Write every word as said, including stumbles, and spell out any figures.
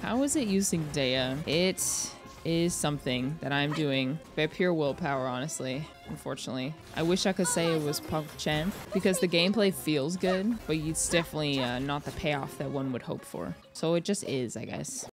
How is it using Dehya? It is something that I'm doing by pure willpower, honestly. Unfortunately, I wish I could say it was PogChamp because the gameplay feels good, but it's definitely uh, not the payoff that one would hope for. So it just is, I guess.